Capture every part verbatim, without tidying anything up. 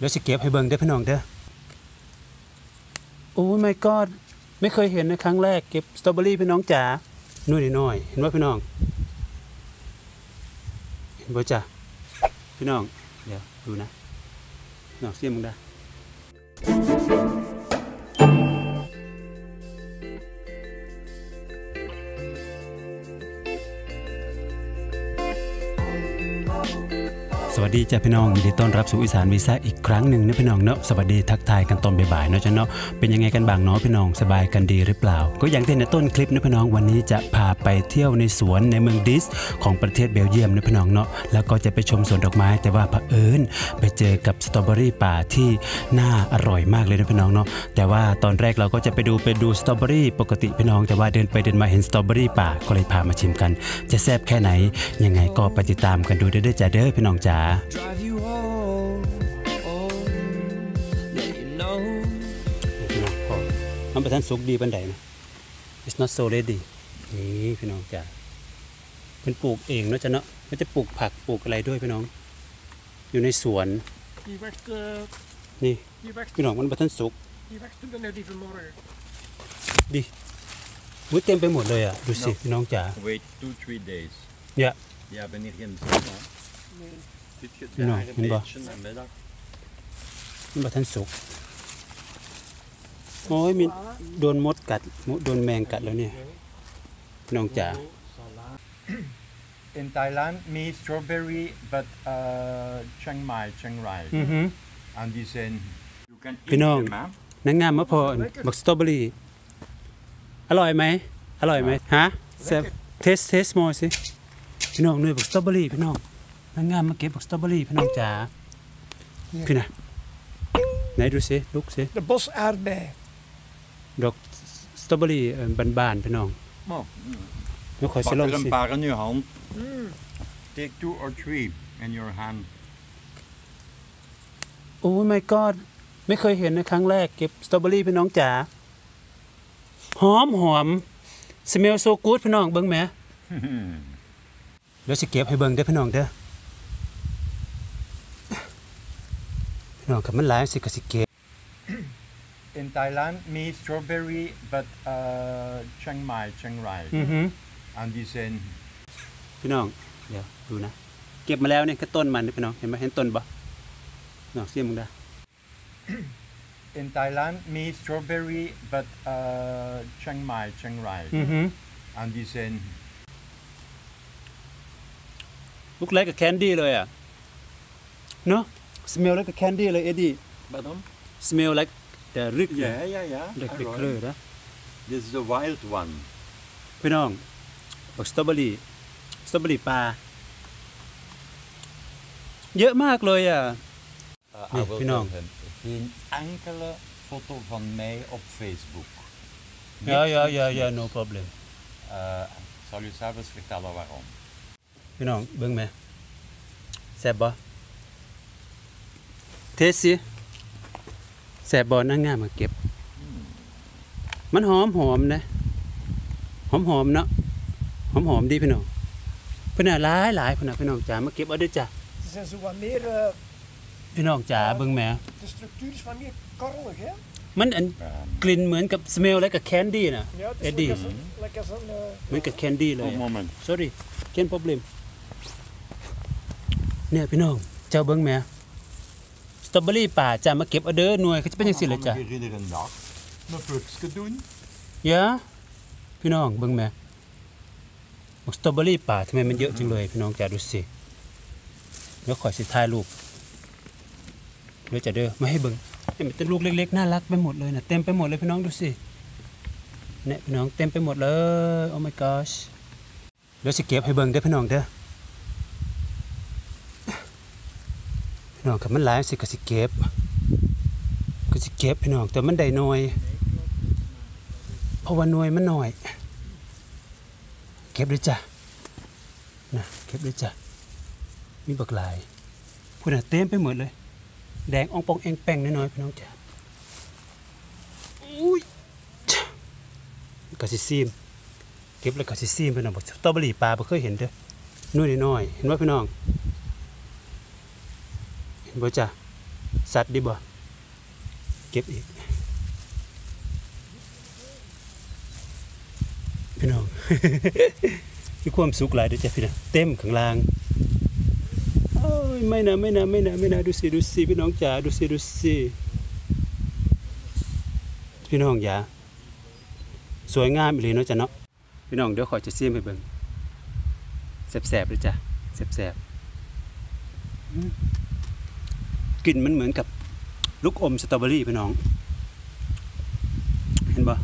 ดี๋ยวสิเก็บให้เบิ่งได้พี่น้องเด้อโอ้ยไม่กอดไม่เคยเห็นในครั้งแรกเก็บสตรอเบอรี่พี่น้องจ๋านู่นนิดหน่อยเห็นว่าพี่น้องเห็นบ่จ้ะพี่น้องเดี๋ยวดูนะน้องเสียมึงได้สวัสดีจ้าพี่น้องยินดีต้อนรับสู่อีสานวีซ่าอีกครั้งหนึ่งนะพี่น้องเนาะสวัสดีทักทายกันตอนบ่ายๆเนาะจ้ะเนาะเป็นยังไงกันบ้างเนาะพี่น้องสบายกันดีหรือเปล่าก็อย่างที่ในต้นคลิปนะพี่น้องวันนี้จะพาไปเที่ยวในสวนในเมืองดิสของประเทศเบลเยียมนะพี่น้องเนาะแล้วก็จะไปชมสวนดอกไม้แต่ว่าเผอิญไปเจอกับสตรอเบอรี่ป่าที่น่าอร่อยมากเลยนะพี่น้องเนาะแต่ว่าตอนแรกเราก็จะไปดูไปดูสตรอเบอรี่ปกติพี่น้องแต่ว่าเดินไปเดินมาเห็นสตรอเบอรี่ป่าก็เลยพามาชิมกันจะแซ่บแค่ไหนยังไงก็ไปติดตามกันดูเด้อจ้าเด้อพี่น้องจ๋ามันเป็นท่านสุกดีบันไดนะ it's not so ready นี่พี่น้องจ๋าเป็นปลูกเองเนาะจ้ะเนาะไม่จะปลูกผักปลูกอะไรด้วยพี่น้องอยู่ในสวนนี่พี่น้องมันเป็นท่านสุกดีวุ้ยเต็มไปหมดเลยอ่ะดูสิพี่น้องจ๋า wait two three days ja ja wanneer geen zon พี่น้องเห็นบ่มันเป็นท่านสุกโอ้ยมีโดนมดกัดโดนแมงกัดแล้วเนี่ยน้องจ๋า In Thailand มี strawberry but uh, Chiang Mai Chiang Rai and die zijn you can eat พี่น้อง them นางงามมะพร้าวบักสตรอเบอรี่อร่อยไหมอร่อยไหมฮะเซฟเทสเทสมอสิพี่น้องหน่วยบักสตรอเบอรี่พี่น้องนางงามมาเก็บบักสตรอเบอรี่พี่น้องจ๋าพี่นะไหนดูสิลุกสิ De bos aardbei ดอกสตรอเบอรี่บานๆพี่น้องแล้วคอยสิลองสิ Pak er een paar in je hand take two or three in your hand โอ้ยไม่กอดไม่เคยเห็นในครั้งแรกเก็บสตรอเบอรี่พี่น้องจ๋าหอมหอม smell so good พี่น้องเบิ่งแหมเดี๋ยวสิเก็บให้เบิ่งได้พี่น้องเด้อพี่น้องกับมันหลายสิก็สิเก็บ In Thailand มี strawberry but uh, Chiang Mai Chiang Rai and die zijn พี่น้องเดี๋ยวดูนะเก็บมาแล้วเนี่ยก็ต้นมันพี่น้องเห็นไหมเห็นต้นบ่น้องเสียมึงได้ In Thailand มี strawberry but uh, Chiang Mai Chiang Rai and die zijn look like a candy เลยอ่ะเนาะ smell like a candy เลยเอ็ดดี้ Pardon? smell like the rick Ja ja ja เด็กเด็กเลยนะ This is the wild one พี่น้องบักสตรอเบอรี่สตรอเบอรี่ปลาเยอะมากเลยอ่ะ Uh, nee, Pinong. Geen enkele foto van mij op Facebook. Ja, ja, ja, ja, no problem. Uh, ik zal u zelfs vertellen waarom. Pinong, bưng mẹ. Xẹp bò. Thế xí. Xẹp bò nó ngà mà kịp.มันหอมหอมนะหอมหอมเนาะหอมหอมดีพี่น้องเพิ่นน่ะหลายหลายเพิ่นน่ะพี่น้องจ๋ามาเก็บเอาด้วยจ้ะ Ze zijn zo wat meer uh, พี่น้องจ๋าเบิ่งแหม de structuur is wat meer korrelig, hè? มันอันกลิ่นเหมือนกับ smell like a candy น่ะ Ja, het is Eddie like als een, like als een uh, เหมือนกับ candy เลย Oh, moment. sorry geen probleem เนี่ยพี่น้องเจ้าเบิ่งแหมสตรอเบอรี่ป่าจ้ะมาเก็บเอาเด้อหน่วยเขาจะเป็นจังซี่เลยจ้ะ Iedere dag een vruchtje doen. ยะพี่น้องเบิ่งแหมสตรอเบอรี่ป่าทำไมมันเยอะจังเลยพี่น้องจ๋าดูสิเดี๋ยวขอสิถ่ายรูปเดี๋ยวจะเด้อมาให้เบิ่งนี่มันเป็นลูกเล็กๆน่ารักไปหมดเลยนะเต็มไปหมดเลยพี่น้องดูสิเนี่ยพี่น้องเต็มไปหมดเลยโอ้ my gosh เดี๋ยวสิเก็บให้เบิ่งได้พี่น้องเด้อพี่น้องกับมันหลายสิก็สิเก็บก็สิเก็บพี่น้องแต่มันได้น้อยเพราะว่าหน่วยมันน้อยเก็บด้วยจ้ะนะเก็บด้วยจ้ะมีบักหลายพูดน่ะเต็มไปหมดเลยแดงอ่องปองเองแป้งน้อยๆพี่น้องจ๋าอุ้ยกะสิซีมเก็บแล้วกะสิซีมพี่น้องบอกสตรอเบอรี่ปลาบ่เคยเห็นเด้อน้อยน้อยเห็นว่าพี่น้องเห็นบ่จ้ะสัตว์ดิบ่เก็บอีกพี่น้อง มีความสุขหลายด้วยจ้ะพี่น้องเต็มข้างล่างโอ้ยไม่นะไม่นะไม่นะไม่นะดูสิดูสิพี่น้องจ๋าดูสิดูสิพี่น้องจ๋าสวยงามอีหลีเนาะจ้ะเนาะพี่น้องเดี๋ยวขอจะซิมให้เบิ่งแซ่บๆเลยจ้ะแซ่บๆกลิ่นมันเหมือนกับลูกอมสตรอเบอรี่พี่น้องเห็นปะ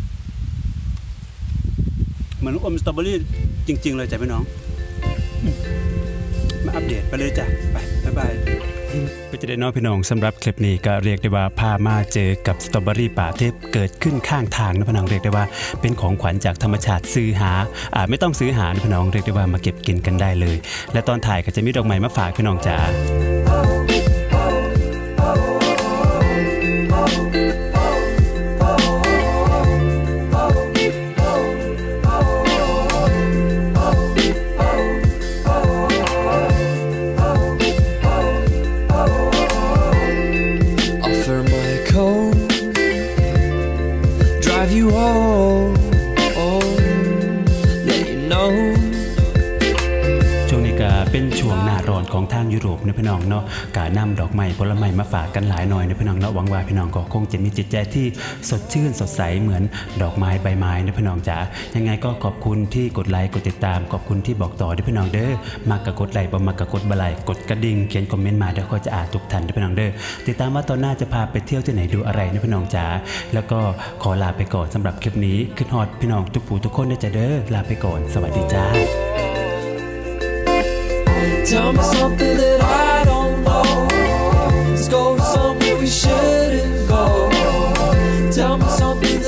เหมือนลูกอมสตรอเบอรี่จริงๆเลยจ้ะพี่น้องมาอัปเดตไปเลยจ้ะไปบ๊ายบายก็จะได้น้องพี่น้องสำหรับคลิปนี้ก็เรียกได้ว่าพามาเจอกับสตรอเบอรี่ป่าเทพเกิดขึ้นข้างทางนะพี่น้องเรียกได้ว่าเป็นของขวัญจากธรรมชาติซื้อหาอ่าไม่ต้องซื้อหานะพี่น้องเรียกได้ว่ามาเก็บกินกันได้เลยและตอนถ่ายก็จะมีดอกไม้มาฝากพี่น้องจ๋า You home, oh, let you know ช่วงนี้ก็เป็นช่วงหน้าร้อนของทางยุโรปนะพี่น้องเนาะกะนำดอกไม้ผลไม้มาฝากกันหลายหน่อยนะพี่น้องเนาะหวังว่าพี่น้องก็คงจะมีจิตใจที่สดชื่นสดใสเหมือนดอกไม้ใบไม้นะพี่น้องจ๋ายังไงก็ขอบคุณที่กดไลค์กดติดตามขอบคุณที่บอกต่อด้วยพี่น้องเด้อมากกะกดไลค์บ่มากกะกดบ่ไลค์กดกระดิ่งเขียนคอมเมนต์มาเดี๋ยวก็จะอ่านทุกท่านด้วยพี่น้องเด้อติดตามว่าตอนหน้าจะพาไปเที่ยวที่ไหนดูอะไรนะพี่น้องจ๋าแล้วก็ขอลาไปก่อนสำหรับคลิปนี้ขึ้นฮอดพี่น้องทุกผู้ทุกคนนะจ๊ะเด้อลาไปก่อนสวัสดีจ้า Tell me something that I don't know. Let's go somewhere we shouldn't go. Tell me something